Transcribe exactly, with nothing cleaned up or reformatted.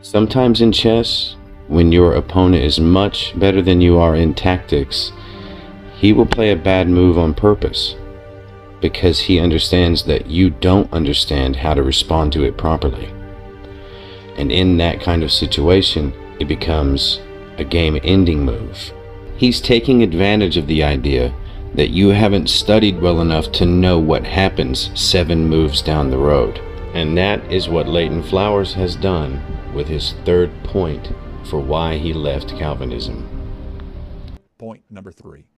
Sometimes in chess, when your opponent is much better than you are in tactics, he will play a bad move on purpose because he understands that you don't understand how to respond to it properly. And in that kind of situation, it becomes a game-ending move. He's taking advantage of the idea that you haven't studied well enough to know what happens seven moves down the road. And that is what Leighton Flowers has done with his third point for why he left Calvinism. Point number three.